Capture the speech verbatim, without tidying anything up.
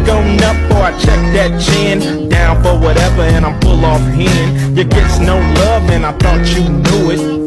on up or I check that chin. Down for whatever and I'm full off hen. You gets no love and I thought you knew it.